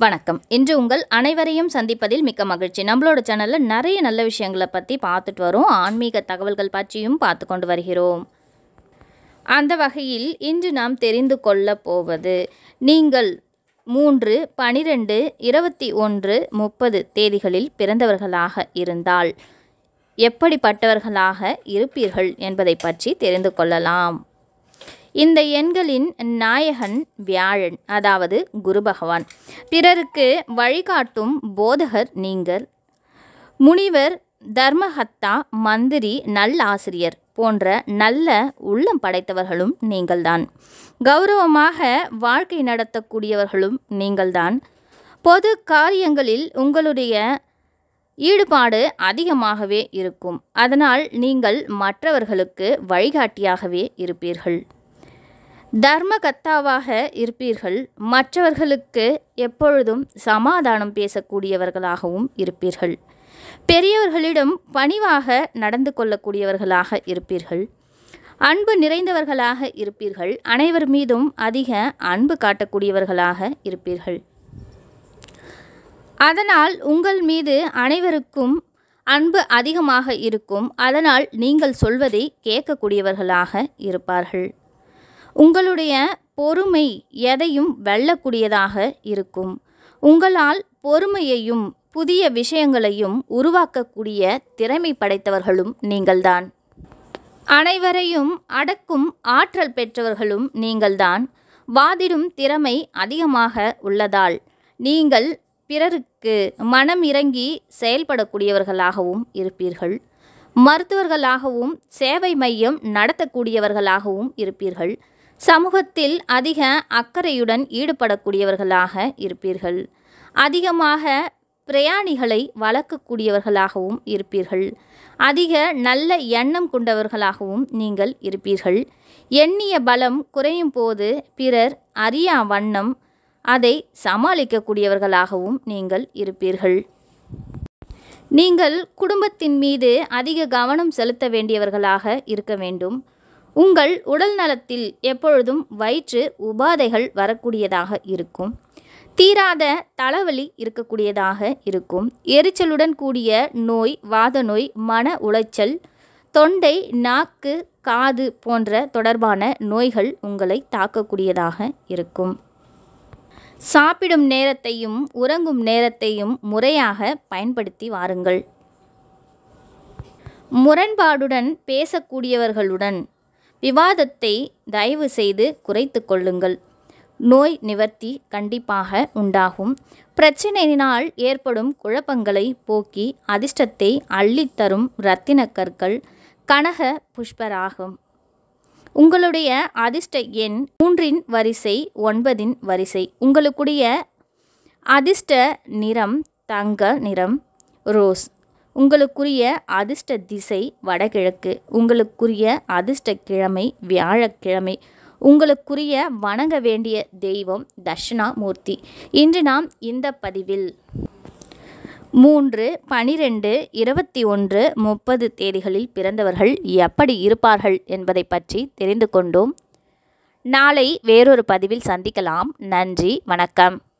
வணக்கம். இன்று உங்கள் அனைவரையும் சந்திப்பதில் மிக்க மகிழ்ச்சி. நம்மளோட சேனலில் நிறைய நல்ல விஷயங்களை பற்றி பார்த்துட்டு வரோம். ஆன்மீக தகவல்கள் பற்றியும் பார்த்து கொண்டு வருகிறோம். அந்த வகையில் இன்று நாம் தெரிந்து கொள்ள போவது, நீங்கள் 3, 12, 21, 30 தேதிகளில் பிறந்தவர்களாக இருந்தால் எப்படிப்பட்டவர்களாக இருப்பீர்கள் என்பதை பற்றி தெரிந்து கொள்ளலாம். இந்த எண்களின் நாயகன் வியாழன், அதாவது குரு பகவான். பிறருக்கு வழிகாட்டும் போதகர் நீங்கள். முனிவர், தர்மஹத்தா, மந்திரி, நல்லாசிரியர் போன்ற நல்ல உள்ளம் படைத்தவர்களும் நீங்கள்தான். கௌரவமாக வாழ்க்கை நடத்தக்கூடியவர்களும் நீங்கள்தான். பொது காரியங்களில் உங்களுடைய ஈடுபாடு அதிகமாகவே இருக்கும். அதனால் நீங்கள் மற்றவர்களுக்கு வழிகாட்டியாகவே இருப்பீர்கள். தர்மகத்தாவாக இருப்பீர்கள். மற்றவர்களுக்கு எப்பொழுதும் சமாதானம் பேசக்கூடியவர்களாகவும் இருப்பீர்கள். பெரியவர்களிடம் பணிவாக நடந்து கொள்ளக்கூடியவர்களாக இருப்பீர்கள். அன்பு நிறைந்தவர்களாக இருப்பீர்கள். அனைவர் மீதும் அதிக அன்பு காட்டக்கூடியவர்களாக இருப்பீர்கள். அதனால் உங்கள் மீது அனைவருக்கும் அன்பு அதிகமாக இருக்கும். அதனால் நீங்கள் சொல்வதை கேட்கக்கூடியவர்களாக இருப்பார்கள். உங்களுடைய பொறுமை எதையும் வெல்லக்கூடியதாக இருக்கும். உங்களால் பொறுமையையும் புதிய விஷயங்களையும் உருவாக்கக்கூடிய திறமை படைத்தவர்களும் நீங்கள்தான். அனைவரையும் அடக்கும் ஆற்றல் பெற்றவர்களும் நீங்கள்தான். வாதிடும் திறமை அதிகமாக உள்ளதால் நீங்கள் பிறருக்கு மனம் இறங்கி செயல்படக்கூடியவர்களாகவும் இருப்பீர்கள். மருத்துவர்களாகவும் சேவை மையம் நடத்தக்கூடியவர்களாகவும் இருப்பீர்கள். சமூகத்தில் அதிக அக்கறையுடன் ஈடுபடக்கூடியவர்களாக இருப்பீர்கள். அதிகமாக பிரயாணிகளை வளர்க்கக்கூடியவர்களாகவும் இருப்பீர்கள். அதிக நல்ல எண்ணம் கொண்டவர்களாகவும் நீங்கள் இருப்பீர்கள். எண்ணிய பலம் குறையும் போது பிறர் அறியா வண்ணம் அதை சமாளிக்கக்கூடியவர்களாகவும் நீங்கள் இருப்பீர்கள். நீங்கள் குடும்பத்தின் மீது அதிக கவனம் செலுத்த வேண்டியவர்களாக இருக்க வேண்டும். உங்கள் உடல் நலத்தில் எப்பொழுதும் வயிற்று உபாதைகள் வரக்கூடியதாக இருக்கும். தீராத தலைவலி இருக்கக்கூடியதாக இருக்கும். எரிச்சலுடன் கூடிய நோய், வாத நோய், மன உளைச்சல், தொண்டை, நாக்கு, காது போன்ற தொடர்பான நோய்கள் உங்களை தாக்கக்கூடியதாக இருக்கும். சாப்பிடும் நேரத்தையும் உறங்கும் நேரத்தையும் முறையாக பயன்படுத்தி வாருங்கள். முரண்பாடுடன் பேசக்கூடியவர்களுடன் விவாதத்தை தயவு செய்து குறைத்து கொள்ளுங்கள். நோய் நிவர்த்தி கண்டிப்பாக உண்டாகும். பிரச்சனையினால் ஏற்படும் குழப்பங்களை போக்கி அதிர்ஷ்டத்தை அள்ளித்தரும் இரத்தின கற்கள் கனக புஷ்பராகும். உங்களுடைய அதிர்ஷ்ட எண் 3 வரிசை, 9 வரிசை. உங்களுக்குடைய அதிர்ஷ்ட நிறம் தங்க நிறம், ரோஸ். உங்களுக்குரிய அதிர்ஷ்ட திசை வடகிழக்கு. உங்களுக்குரிய அதிர்ஷ்ட கிழமை வியாழக்கிழமை. உங்களுக்குரிய வணங்க வேண்டிய தெய்வம் தட்சிணாமூர்த்தி. இன்று நாம் இந்த பதிவில் 3, 12, 21, 30 தேதிகளில் பிறந்தவர்கள் எப்படி இருப்பார்கள் என்பதை பற்றி தெரிந்து கொண்டோம். நாளை வேறொரு பதிவில் சந்திக்கலாம். நன்றி, வணக்கம்.